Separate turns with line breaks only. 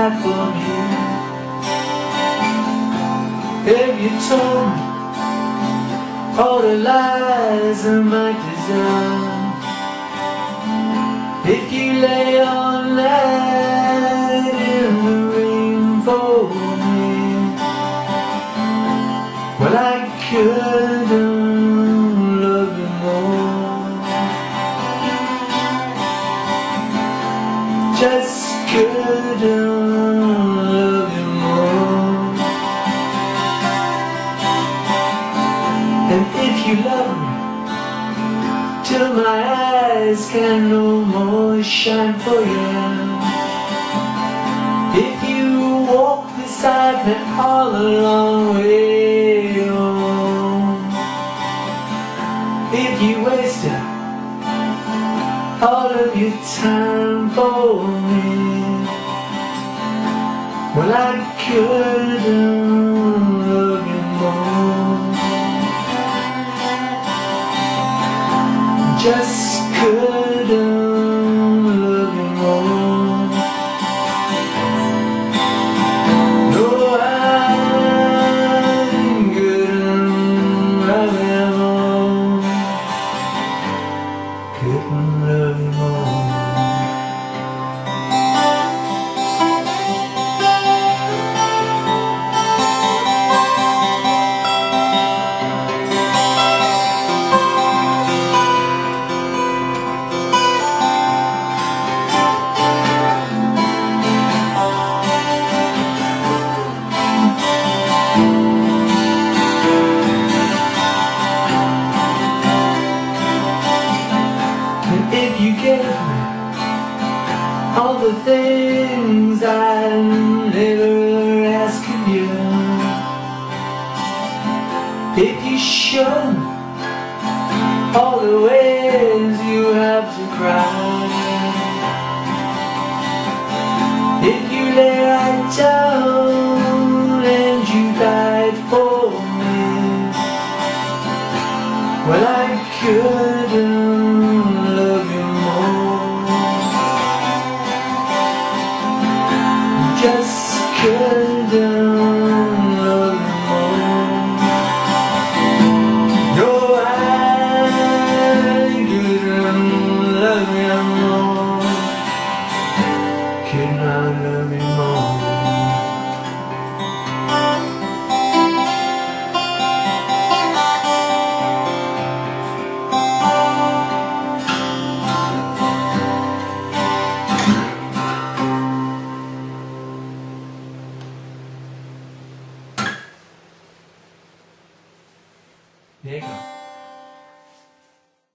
die for me. Have you told me all the lies I might deserve? If you lay all night in the rain for me, well, I couldn't love you more. Just couldn't love you more. And if you love me till my eyes can no more shine for you, if you walk beside me all the long way home, if you wasted all of your time for me, well, I couldn't love you more. Just couldn't love you more. No, I couldn't love you more. Couldn't love you more. If you gave me all the things I never asked of you, if you showed me all the ways you have to cry, if you lay right down and you died for me, well, I couldn't love you more. Just couldn't love you more. No, I couldn't love you more. Could not love you more. There you go.